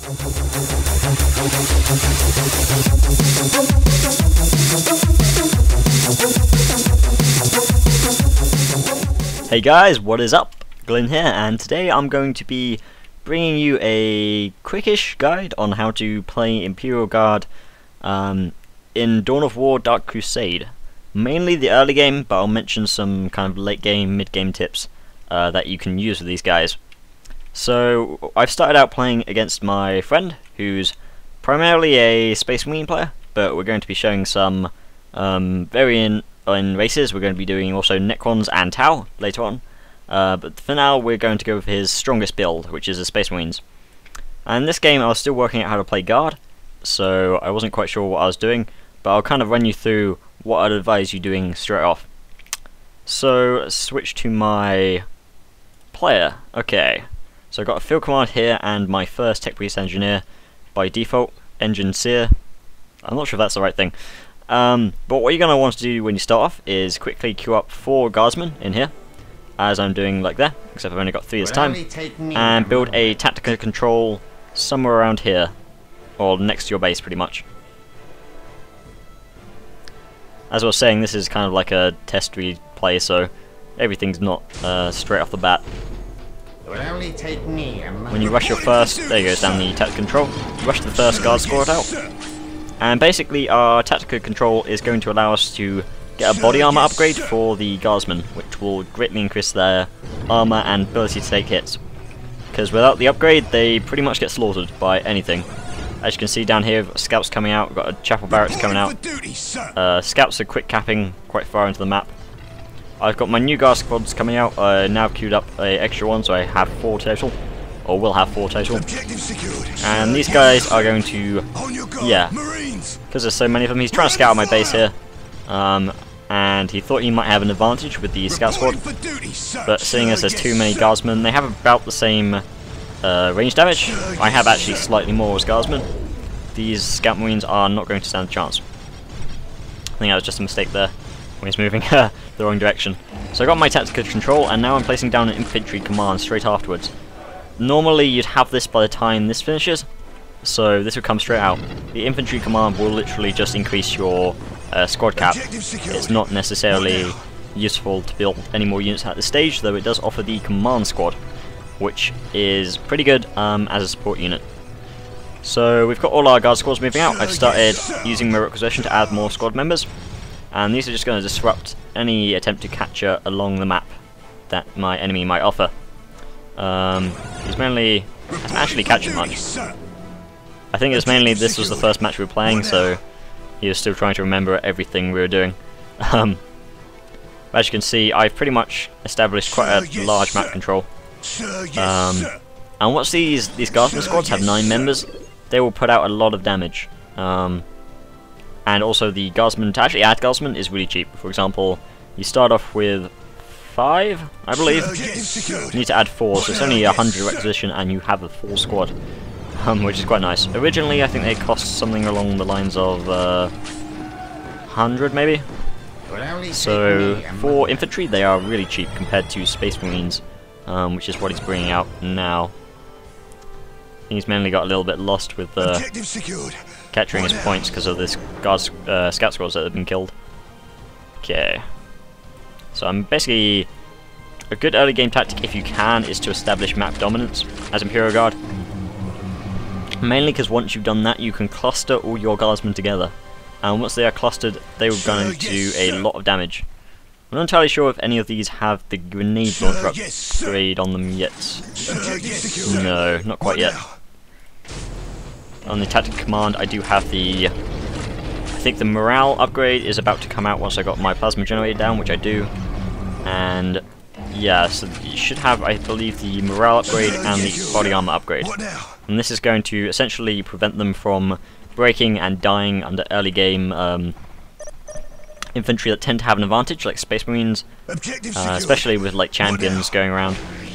Hey guys, what is up? Glenn here, and today I'm going to be bringing you a quickish guide on how to play Imperial Guard in Dawn of War Dark Crusade. Mainly the early game, but I'll mention some kind of late game, mid game tips that you can use with these guys. So I've started out playing against my friend, who's primarily a Space Marine player, but we're going to be showing some variant in races. We're going to be doing also Necrons and Tau later on, but for now we're going to go with his strongest build, which is the Space Marines. And this game I was still working out how to play Guard, so I wasn't quite sure what I was doing, but I'll kind of run you through what I'd advise you doing straight off. So let's switch to my player. Okay, so I've got a field command here and my first Tech Priest Engineer by default, Engine Seer. I'm not sure if that's the right thing. But what you're going to want to do when you start off is quickly queue up 4 Guardsmen in here, as I'm doing like there, except I've only got 3 this time, and build a tactical control somewhere around here, or next to your base pretty much. As I was saying, this is kind of like a test replay, so everything's not straight off the bat. When you rush your first, there goes down the tactical control, rush the first guard squad out. And basically our tactical control is going to allow us to get a body armor upgrade for the Guardsmen, which will greatly increase their armor and ability to take hits. Because without the upgrade, they pretty much get slaughtered by anything. As you can see down here, we've got scouts coming out, we've got a chapel barracks coming out. Scouts are quick capping quite far into the map. I've got my new guard squads coming out, now queued up an extra one, so I have 4 total. Or will have 4 total. And these guys are going to, yeah, because there's so many of them, he's trying to scout out my base here. And he thought he might have an advantage with the scout squad. But seeing as there's too many guardsmen, they have about the same range damage. I have actually slightly more as guardsmen. These scout marines are not going to stand a chance. I think that was just a mistake there when he's moving the wrong direction. So I got my tactical control, and now I'm placing down an infantry command straight afterwards. Normally you'd have this by the time this finishes, so this would come straight out. The infantry command will literally just increase your squad cap. It's not necessarily useful to build any more units at this stage, though it does offer the command squad, which is pretty good as a support unit. So we've got all our guard squads moving out. I've started using my requisition to add more squad members, and these are just going to disrupt any attempt to capture along the map that my enemy might offer. He's mainly hasn't actually captured much. I think it's mainly this was the first match we were playing, so he was still trying to remember everything we were doing. As you can see, I've pretty much established quite a large map control. And once these Guardsman squads have 9 members, they will put out a lot of damage. And also the Guardsman, to actually add Guardsman is really cheap. For example, you start off with 5, I believe. You need to add 4, so it's only 100 requisition and you have a full squad, which is quite nice. Originally I think they cost something along the lines of 100 maybe. So for infantry they are really cheap compared to Space Marines, which is what he's bringing out now. I think he's mainly got a little bit lost with capturing his points because of this scout squads that have been killed. Okay. So I'm basically, a good early game tactic if you can is to establish map dominance as Imperial Guard. Mainly because once you've done that you can cluster all your guardsmen together, and once they are clustered they will go into do a lot of damage. I'm not entirely sure if any of these have the grenade launcher upgrade on them yet. No, not quite yet. On the tactical command I do have the, I think the morale upgrade is about to come out once I got my plasma generator down, which I do. And yeah, so you should have, I believe, the morale upgrade and the body armor upgrade. And this is going to essentially prevent them from breaking and dying under early game infantry that tend to have an advantage, like Space Marines, especially with like champions going around.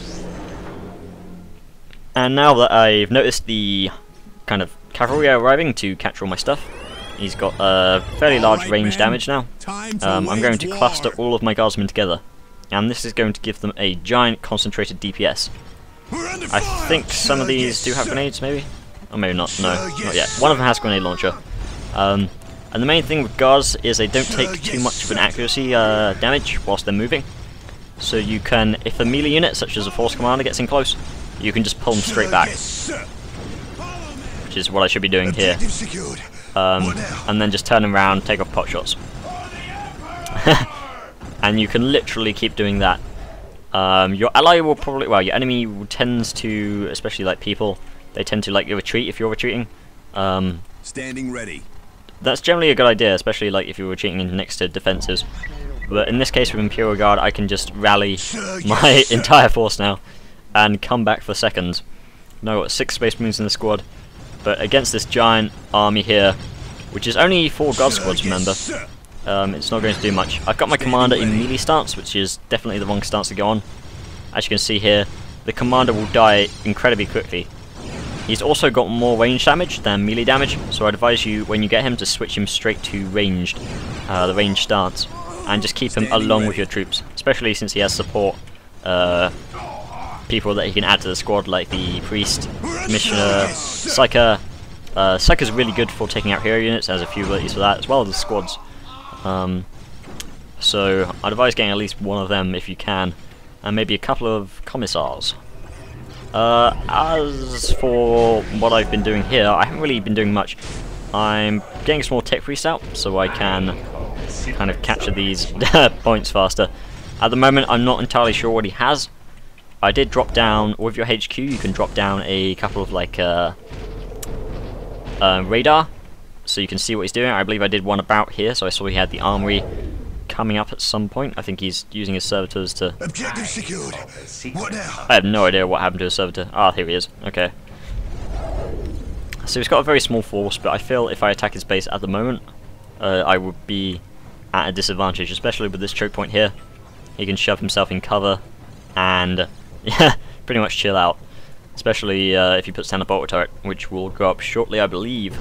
And now that I've noticed the kind of cavalry arriving to capture all my stuff, he's got a fairly large range damage now. I'm going to cluster all of my guardsmen together, and this is going to give them a giant concentrated DPS. I think some of these do have grenades, maybe? Or maybe not, no, not yet. One of them has grenade launcher. And the main thing with guards is they don't take too much of an accuracy damage whilst they're moving. So you can, if a melee unit, such as a force commander, gets in close, you can just pull them straight back. Which is what I should be doing here. And then just turn them around, take off pot shots. And you can literally keep doing that. Your ally will probably, well, your enemy tends to, especially like people, they tend to like your retreat if you're retreating. Standing ready. That's generally a good idea, especially like if you're retreating in next to defenses. But in this case with Imperial Guard, I can just rally my entire force now and come back for seconds. Now I've got 6 Space Marines in the squad, but against this giant army here, which is only 4 guard squads, remember, it's not going to do much. I've got my commander in melee stance, which is definitely the wrong stance to go on. As you can see here, the commander will die incredibly quickly. He's also got more range damage than melee damage, so I'd advise you, when you get him, to switch him straight to ranged, the ranged stance, and just keep him along with your troops, especially since he has support people that he can add to the squad, like the Priest, Commissioner, Psyker. Psyker's really good for taking out hero units, has a few abilities for that, as well as the squads. So I'd advise getting at least one of them if you can, and maybe a couple of commissars. As for what I've been doing here, I haven't really been doing much. I'm getting some more tech priests out so I can kind of capture these points faster. At the moment I'm not entirely sure what he has. I did drop down, with your HQ you can drop down a couple of like radar, so you can see what he's doing. I believe I did one about here, so I saw he had the armory coming up at some point. I think he's using his servitors to... Objective secured. What now? I have no idea what happened to his servitor. Ah, here he is. Okay. So he's got a very small force, but I feel if I attack his base at the moment, I would be at a disadvantage, especially with this choke point here. He can shove himself in cover and yeah, pretty much chill out. Especially if he puts down a bolter turret, which will go up shortly, I believe.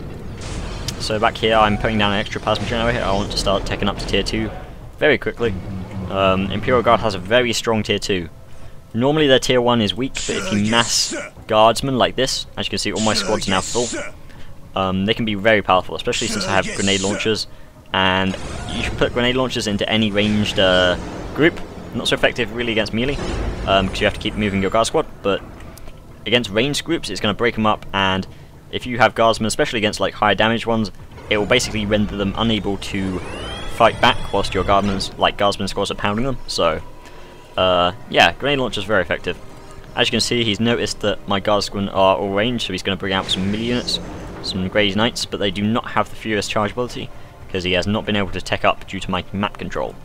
So back here, I'm putting down an extra plasma generator. I want to start taking up to tier 2 very quickly. Imperial Guard has a very strong tier 2. Normally their tier 1 is weak, but if you mass guardsmen like this, as you can see all my squads are now full, they can be very powerful, especially since I have grenade launchers, and you should put grenade launchers into any ranged group. Not so effective really against melee, because you have to keep moving your guard squad, but against ranged groups it's going to break them up, and if you have guardsmen, especially against like high damage ones, it will basically render them unable to fight back whilst your guardsmen squads are pounding them. So yeah, grenade launcher is very effective. As you can see, he's noticed that my guardsmen are all ranged, so he's going to bring out some melee units, some Grey Knights, but they do not have the Furious Charge ability, because he has not been able to tech up due to my map control.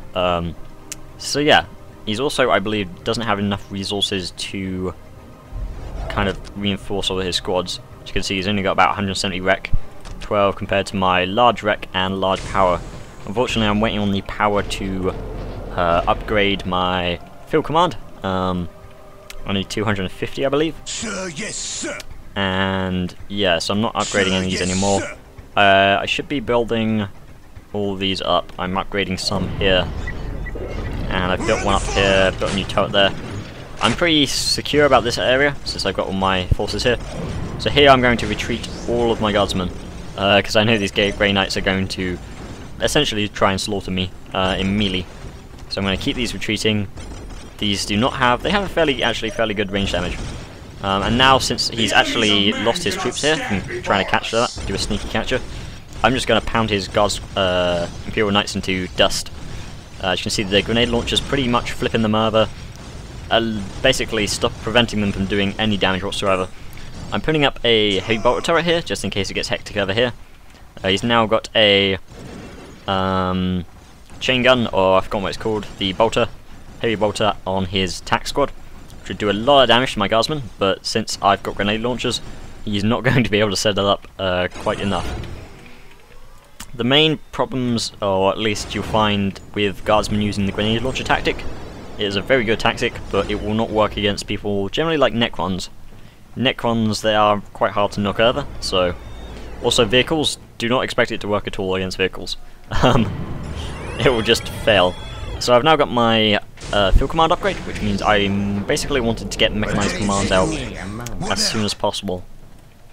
So yeah, he's also, I believe, doesn't have enough resources to kind of reinforce all of his squads. As you can see, he's only got about 170 rec, 12 compared to my large rec and large power. Unfortunately, I'm waiting on the power to upgrade my field command. I need 250, I believe. Sir, yes, sir. And yeah, so I'm not upgrading any of these anymore. I should be building all these up. I'm upgrading some here, and I've built one up here, built a new turret there. I'm pretty secure about this area since I've got all my forces here. So here I'm going to retreat all of my guardsmen, because I know these Grey Knights are going to essentially try and slaughter me in melee. So I'm going to keep these retreating. These do not have, they have a actually fairly good range damage. And now, since he's actually lost his troops here from trying to capture that, do a sneaky capture, I'm just going to pound his guards, Imperial Knights into dust. As you can see, the grenade launchers pretty much flipping them over, basically preventing them from doing any damage whatsoever. I'm putting up a heavy bolter turret here, just in case it gets hectic over here. He's now got a chain gun, or I forgot what it's called, the bolter, heavy bolter on his tack squad. Should do a lot of damage to my guardsmen, but since I've got grenade launchers, he's not going to be able to set that up quite enough. The main problems, or at least you'll find with guardsmen using the grenade launcher tactic, it is a very good tactic, but it will not work against people generally like Necrons. Necrons, they are quite hard to knock over, so... Also vehicles, do not expect it to work at all against vehicles. It will just fail. So I've now got my field command upgrade, which means I'm basically wanted to get mechanized commands out as soon as possible.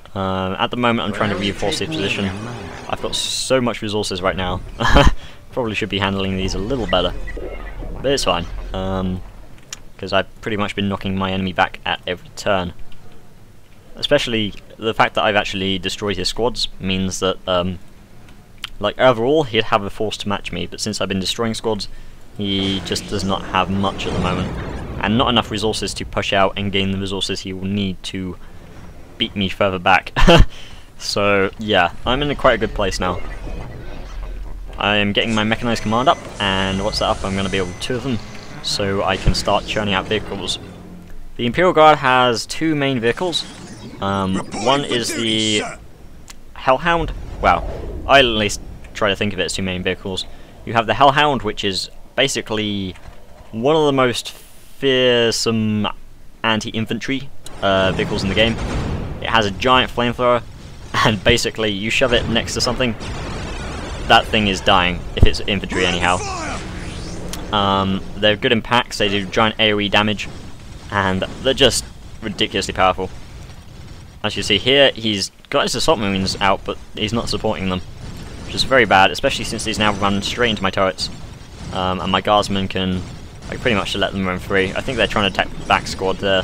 At the moment I'm trying to reinforce this position. I've got so much resources right now. Probably should be handling these a little better. But it's fine. Because I've pretty much been knocking my enemy back at every turn. Especially the fact that I've actually destroyed his squads means that, like, overall he'd have a force to match me, but since I've been destroying squads, he just does not have much at the moment. And not enough resources to push out and gain the resources he will need to beat me further back. So, yeah, I'm in quite a good place now. I am getting my mechanized command up, and once that up I'm going to be able to 2 of them, so I can start churning out vehicles. The Imperial Guard has 2 main vehicles. One is the Hellhound. Well, I at least try to think of it as 2 main vehicles. You have the Hellhound, which is basically one of the most fearsome anti-infantry vehicles in the game. It has a giant flamethrower, and basically you shove it next to something, that thing is dying, if it's infantry anyhow. They're good in packs, they do giant AoE damage, and they're just ridiculously powerful. As you see here, he's got his assault marines out, but he's not supporting them, which is very bad, especially since he's now run straight into my turrets. And my guardsmen can, like, pretty much let them run free. I think they're trying to attack the back squad there.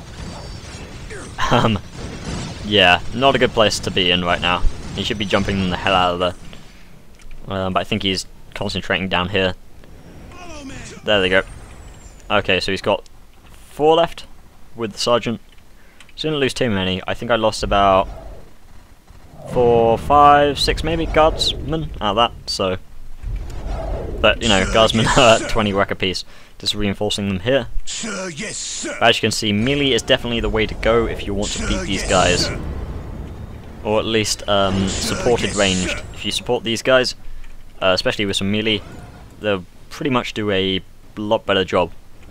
Yeah, not a good place to be in right now. He should be jumping them the hell out of there. But I think he's concentrating down here. There they go. Okay, so he's got 4 left with the sergeant. So didn't lose too many. I think I lost about 4, 5, 6 maybe guardsmen out of that. So, but you know, guardsmen are 20 whack apiece. Just reinforcing them here. Sir, yes, sir. As you can see, melee is definitely the way to go if you want to beat these guys, or at least supported ranged. If you support these guys, especially with some melee, they'll pretty much do a lot better job.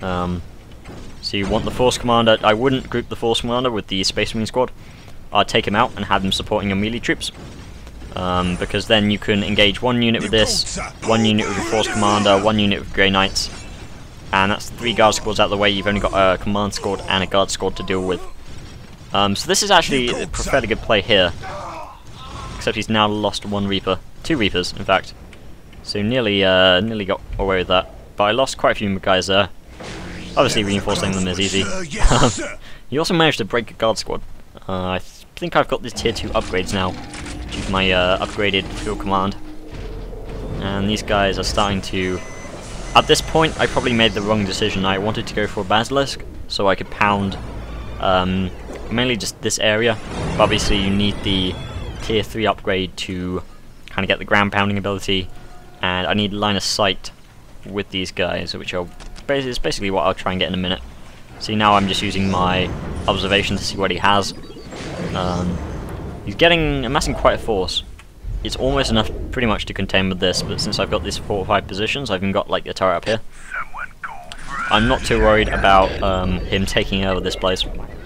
So you want the Force Commander. I wouldn't group the Force Commander with the Space Marine squad. I'd take him out and have him supporting your melee troops, because then you can engage 1 unit with this, 1 unit with the Force Commander, 1 unit with Grey Knights, and that's 3 guard squads out of the way. You've only got a command squad and a guard squad to deal with. So this is actually a fairly good play here, except he's now lost 1 Reaper, 2 Reapers in fact. So nearly got away with that, but I lost quite a few guys there. Obviously reinforcing them is easy. You also managed to break a guard squad. I think I've got the tier 2 upgrades now due to my upgraded field command, and these guys are starting to... At this point I probably made the wrong decision. I wanted to go for a Basilisk so I could pound mainly just this area, but obviously you need the tier 3 upgrade to kind of get the ground pounding ability, and I need line of sight with these guys, which is basically what I'll try and get in a minute. See, now I'm just using my observation to see what he has. He's amassing quite a force. It's almost enough pretty much to contain with this, but since I've got these 4 or 5 positions, I've even got like the turret up here. I'm not too worried about him taking over this place.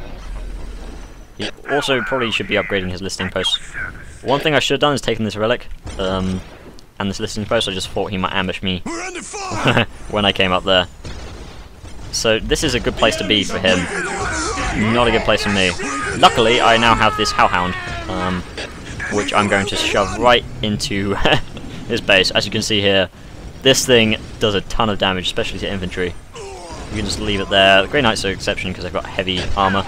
He also probably should be upgrading his listing post. One thing I should have done is taken this relic, and this listing post. I just thought he might ambush me when I came up there. So this is a good place to be for him, not a good place for me. Luckily I now have this Hellhound, which I'm going to shove right into his base. As you can see here, this thing does a ton of damage, especially to infantry. You can just leave it there. The Grey Knights are an exception because they've got heavy armor.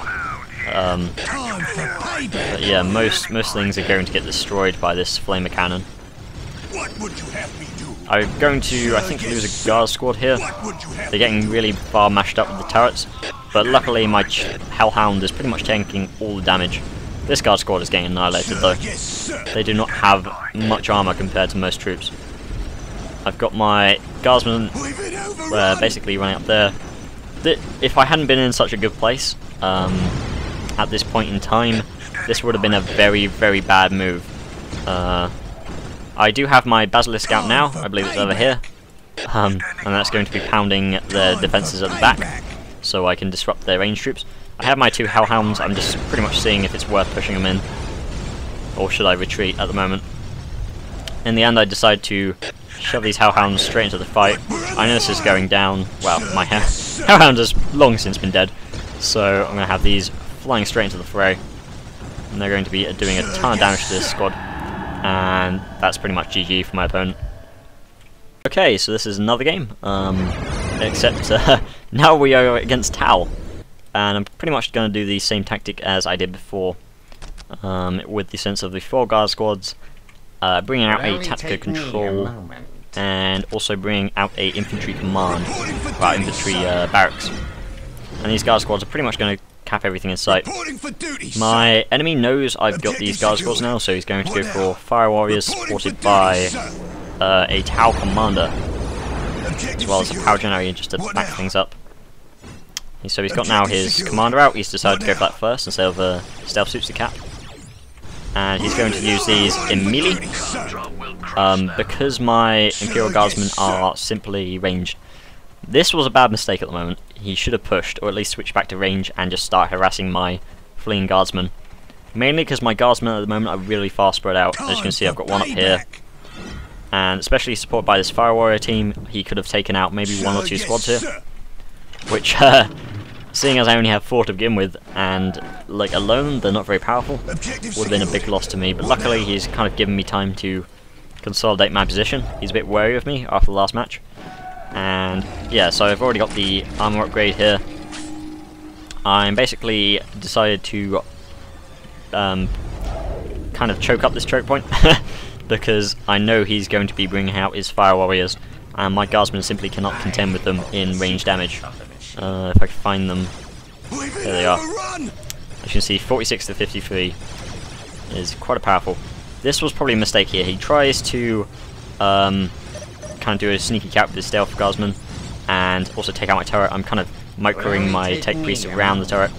But yeah, most things are going to get destroyed by this flamer cannon. What would you have me do? I'm going to, I think, lose a guard squad here. They're getting really far mashed up with the turrets, but luckily my Hellhound is pretty much taking all the damage. This guard squad is getting annihilated though. They do not have much armor compared to most troops. I've got my guardsmen basically running up there. If I hadn't been in such a good place at this point in time, this would have been a very, very bad move. I do have my Basilisk out now, I believe it's over here, and that's going to be pounding the defences at the back, so I can disrupt their range troops. I have my 2 Hellhounds. I'm just pretty much seeing if it's worth pushing them in, or should I retreat at the moment. In the end I decide to shove these Hellhounds straight into the fight. I know this is going down. Well, my Hellhound has long since been dead, so I'm going to have these flying straight into the fray. and they're going to be doing a ton of damage to this squad, and that's pretty much GG for my opponent. Okay, so this is another game, except now we are against Tau, and I'm pretty much going to do the same tactic as I did before, with the sense of the 4 guard squads, bringing out a tactical control, and also bringing out a infantry command, well, infantry barracks. And these guard squads are pretty much going to cap everything in sight. My enemy knows I've got these guard squads now, so he's going to go for Fire Warriors supported by a Tau commander, as well as a power generator just to back things up. So he's got now his commander out. He's decided to go for that first instead of stealth suits to cap. And he's going to use these in melee, because my Imperial Guardsmen are simply ranged. This was a bad mistake at the moment. He should have pushed, or at least switched back to range and just start harassing my fleeing Guardsmen. Mainly because my Guardsmen at the moment are really far spread out. As you can see, I've got one up here. And especially supported by this Fire Warrior team, he could have taken out maybe 1 or 2 squads here. Which, seeing as I only have 4 to begin with, and like alone they're not very powerful, would have been a big loss to me. But luckily he's kind of given me time to consolidate my position. He's a bit wary of me after the last match. And yeah, so I've already got the armor upgrade here. I'm basically decided to kind of choke up this choke point because I know he's going to be bringing out his Fire Warriors, and my Guardsmen simply cannot contend with them in range damage. If I can find them, there they are. As you can see, 46 to 53 is quite powerful. This was probably a mistake here. He tries to kind of do a sneaky cap with his stealth Guardsman and also take out my turret. I'm kind of microing my tech priest around the turret.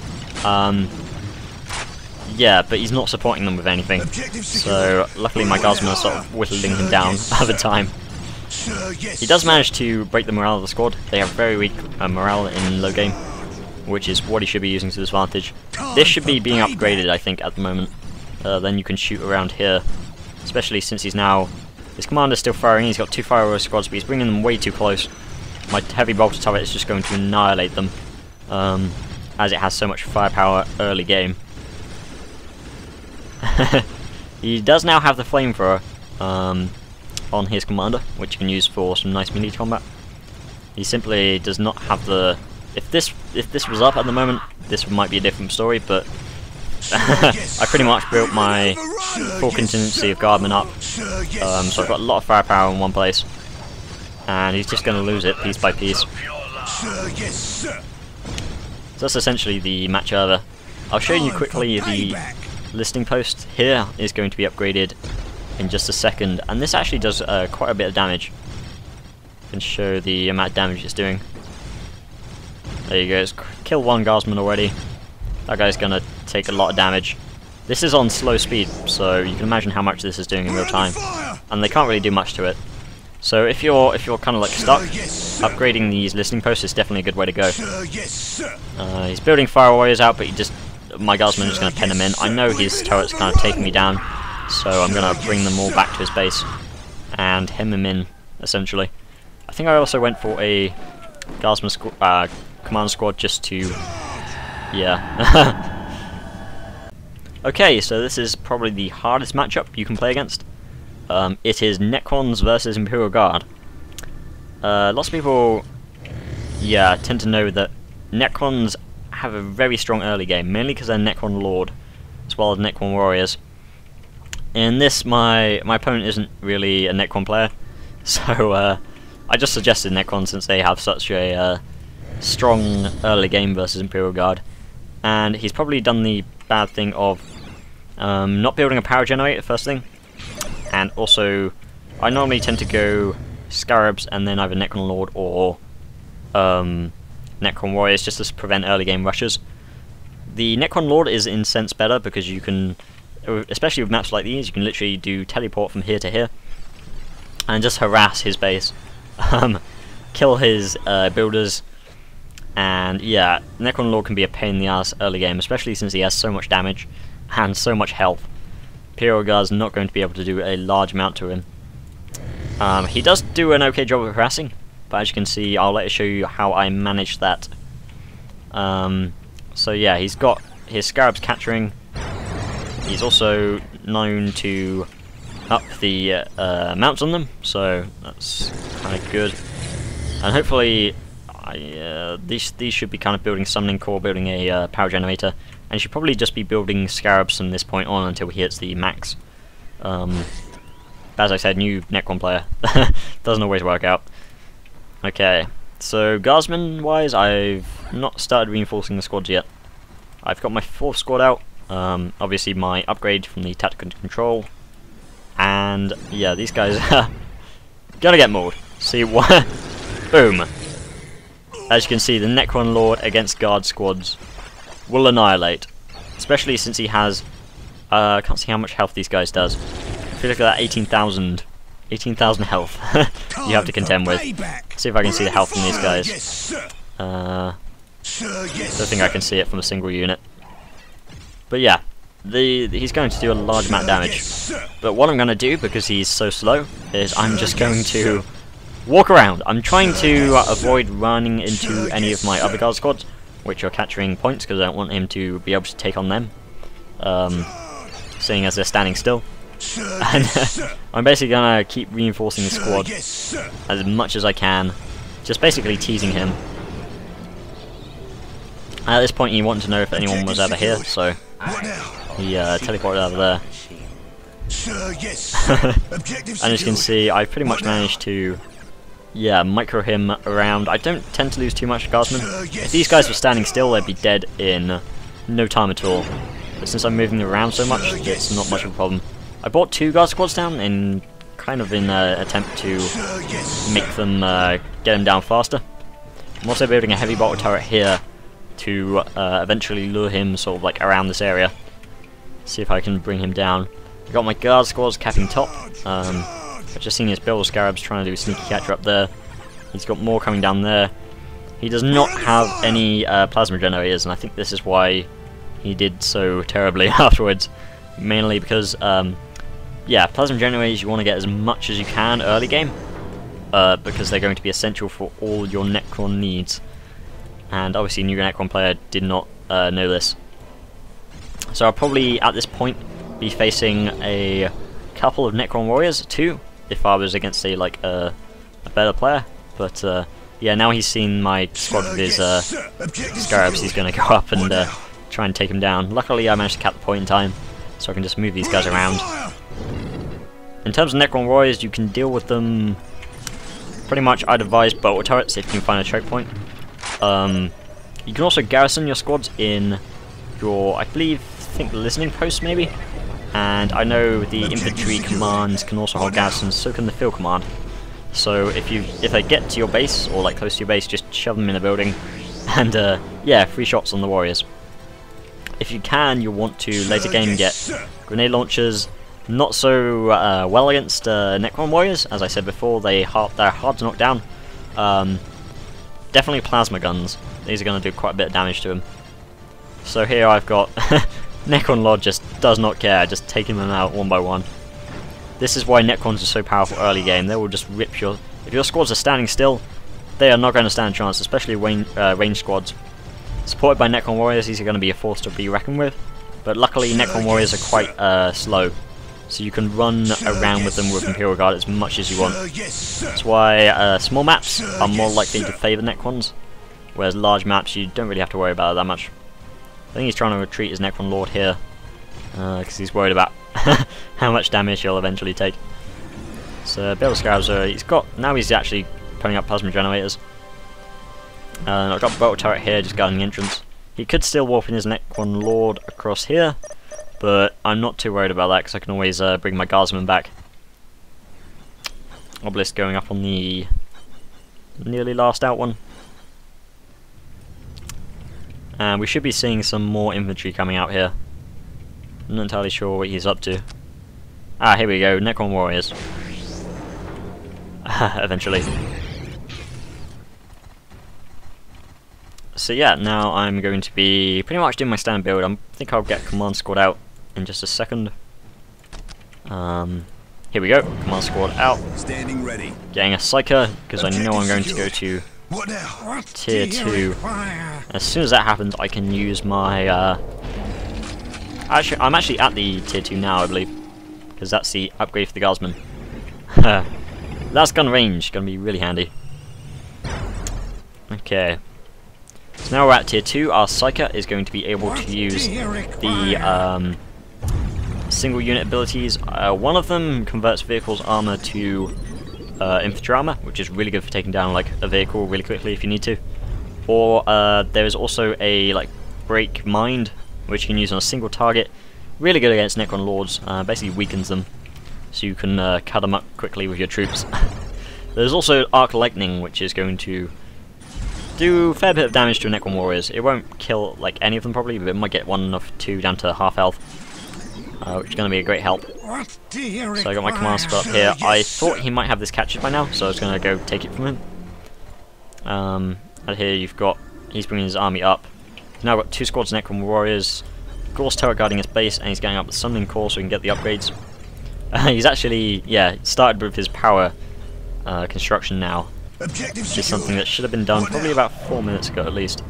Yeah, but he's not supporting them with anything. So luckily my Guardsmen are sort of whittling him down at the time. He does manage to break the morale of the squad. They have very weak morale in low game, which is what he should be using to his advantage. This should be being upgraded, I think, at the moment. Then you can shoot around here, especially since he's now... His commander's still firing. He's got 2 Fire Warrior squads, but he's bringing them way too close. My heavy bolter turret is just going to annihilate them, as it has so much firepower early game. He does now have the flamethrower on his commander, which you can use for some nice melee combat. He simply does not have the... If this was up at the moment, this might be a different story, but I pretty much built my full contingency of Guardmen up, so I've got a lot of firepower in one place, and he's just going to lose it piece by piece. So that's essentially the match over. I'll show you quickly the listing post. Here is going to be upgraded in just a second, and this actually does quite a bit of damage. I can show the amount of damage it's doing. There you go, it's killed 1 Guardsman already. That guy's gonna take a lot of damage. This is on slow speed, so you can imagine how much this is doing in real time, and they can't really do much to it. So if you're kind of like stuck, upgrading these listening posts is definitely a good way to go. He's building Fire Warriors out, but my Guardsman is just gonna pen him in. I know his turret's kind of taking me down, so I'm gonna bring them all back to his base and hem him in, essentially. I think I also went for a Guardsman command squad just to... yeah. Okay, so this is probably the hardest matchup you can play against. It is Necrons versus Imperial Guard. Lots of people, tend to know that Necrons have a very strong early game, mainly because they're Necron Lord, as well as Necron Warriors. In this, my opponent isn't really a Necron player, so I just suggested Necron since they have such a strong early game versus Imperial Guard. And he's probably done the bad thing of not building a power generator first thing, and also I normally tend to go Scarabs and then either Necron Lord or Necron Warriors just to prevent early game rushes. The Necron Lord is in sense better because you can, especially with maps like these, you can literally do teleport from here to here and just harass his base, kill his builders. And yeah, Necron Lord can be a pain in the ass early game, especially since he has so much damage and so much health. Imperial Guard's not going to be able to do a large amount to him. He does do an okay job of harassing, but as you can see, I'll later show you how I managed that. So yeah, he's got his Scarabs capturing, He's also known to up the mounts on them, so that's kind of good. And hopefully, these should be kind of building summoning core, building a power generator, and he should probably just be building scarabs from this point on until he hits the max. As I said, new Necron player. Doesn't always work out. Okay, so Guardsman wise, I've not started reinforcing the squads yet. I've got my 4th squad out, obviously my upgrade from the tactical control, and yeah, these guys are gonna get mauled. See what? Boom. As you can see, the Necron Lord against guard squads will annihilate, especially since he has, I can't see how much health these guys does. If you look at that 18,000 health you have to contend with. See if I can see the health from these guys. Don't think I can see it from a single unit. But yeah, he's going to do a large amount of damage. But what I'm going to do, because he's so slow, is I'm just going to walk around. I'm trying to avoid running into any of my other guard squads, which are capturing points, because I don't want him to be able to take on them, seeing as they're standing still. And I'm basically gonna keep reinforcing the squad as much as I can, just basically teasing him. At this point, he wanted to know if anyone was ever here, so he teleported over there. And as you can see, I pretty much managed to, yeah, micro him around. I don't tend to lose too much guardsmen. If these guys were standing still, they'd be dead in no time at all. But since I'm moving them around so much, it's not much of a problem. I brought 2 guard squads down in kind of in an attempt to make them get him down faster. I'm also building a heavy bottle turret here to eventually lure him sort of like around this area. See if I can bring him down. I got my guard squads capping top. I've just seen his build scarabs trying to do a sneaky catcher up there. He's got more coming down there. He does not have any plasma generators, and I think this is why he did so terribly afterwards. Mainly because, yeah, plasma generators you want to get as much as you can early game, because they're going to be essential for all your Necron needs. And obviously, new Necron player did not know this. So I'll probably, at this point, be facing a couple of Necron warriors, 2, if I was against, say, like, a better player. But, yeah, now he's seen my squad with his scarabs, he's going to go up and try and take him down. Luckily, I managed to cap the point in time, so I can just move these guys around. In terms of Necron warriors, you can deal with them pretty much. I'd advise bolter turrets if you can find a choke point. You can also garrison your squads in your, I think listening posts maybe. And I know the infantry commands can also hold garrisons, so can the field command. So if they get to your base, or like close to your base, just shove them in a building, and yeah, free shots on the warriors. If you can, you'll want to later game get grenade launchers. Not so well against Necron warriors, as I said before. They're hard to knock down. Definitely plasma guns. These are going to do quite a bit of damage to him. So here I've got Necron Lord just does not care, just taking them out one by one. This is why Necrons are so powerful early game. They will just rip your... If your squads are standing still, they are not going to stand a chance, especially range squads. Supported by Necron warriors, these are going to be a force to be reckoned with. But luckily, Necron warriors are quite slow, so you can run around with them with Imperial Guard as much as you want. That's why small maps are more likely to favour Necrons, whereas large maps you don't really have to worry about it that much. I think he's trying to retreat his Necron Lord here, because he's worried about how much damage he'll eventually take. So Build Scarabs, he's actually putting up plasma generators. I've got Bolter Turret here, just guarding the entrance. He could still warp in his Necron Lord across here, but I'm not too worried about that because I can always bring my Guardsman back. Obelisk going up on the nearly last out one. And we should be seeing some more infantry coming out here. I'm not entirely sure what he's up to. Ah, here we go, Necron Warriors. Eventually. So yeah, now I'm going to be pretty much doing my standard build. I think I'll get Command Squad out in just a second. Here we go, Command Squad out. Standing ready. Getting a Psyker, because I know I'm going to go to Tier 2. As soon as that happens, I can use my Actually, I'm actually at the tier 2 now, I believe, because that's the upgrade for the Guardsman. That's gun range, gonna be really handy. Okay. So now we're at tier 2, our Psyker is going to be able to use the single unit abilities. One of them converts vehicles armor to infantry armor, which is really good for taking down like a vehicle really quickly if you need to. Or there is also a like break mind, which you can use on a single target. Really good against Necron Lords, basically weakens them, so you can cut them up quickly with your troops. There's also Arc Lightning, which is going to do a fair bit of damage to Necron Warriors. It won't kill like any of them probably, but it might get one of two down to half health, which is going to be a great help. So I got my command squad up here. I thought he might have this captured by now, so I was going to go take it from him. And here you've got, he's bringing his army up. He's now got 2 squads of Necron Warriors, Gorse turret guarding his base, and he's going up the Summoning Core so he can get the upgrades. He's actually, yeah, started with his power construction now, which is something that should have been done probably about 4 minutes ago at least.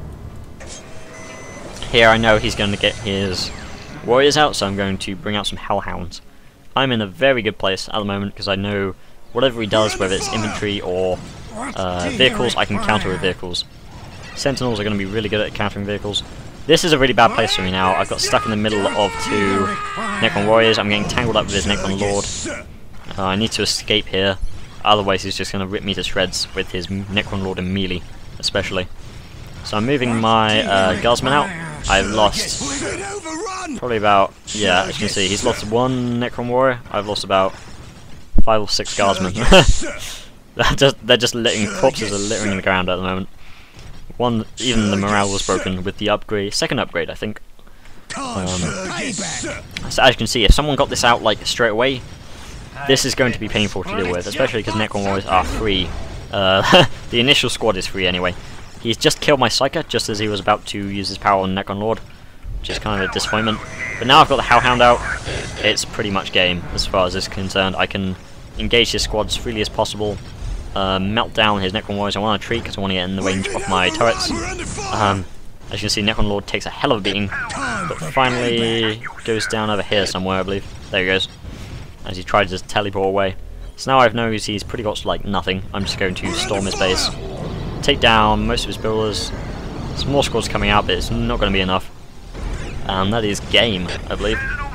Here I know he's going to get his warriors out, so I'm going to bring out some Hellhounds. I'm in a very good place at the moment because I know whatever he does, whether it's infantry or vehicles, I can counter with vehicles. Sentinels are going to be really good at countering vehicles. This is a really bad place for me now. I've got stuck in the middle of 2 Necron Warriors. I'm getting tangled up with his Necron Lord. I need to escape here, otherwise he's just going to rip me to shreds with his Necron Lord and melee, especially. So I'm moving my Guardsman out. I've lost probably about, yeah, as you can see, he's lost 1 Necron Warrior. I've lost about 5 or 6 Guardsmen. They're just littering, corpses are littering in the ground at the moment. Even the morale was broken with the upgrade, second upgrade I think. So as you can see, if someone got this out like straight away, this is going to be painful to deal with, especially because Necron Warriors are free. The initial squad is free anyway. He's just killed my Psyker just as he was about to use his power on Necron Lord, which is kind of a disappointment. But now I've got the Hellhound out, it's pretty much game as far as this is concerned. I can engage his squad as freely as possible, melt down his Necron Warriors. I want to retreat because I want to get in the range of my turrets. As you can see, Necron Lord takes a hell of a beating, but finally goes down over here somewhere, I believe. There he goes, as he tried to teleport away. So now I've noticed he's pretty got like nothing. I'm just going to storm his base, take down most of his builders. Some more squads coming out, but it's not going to be enough. And that is game, I believe.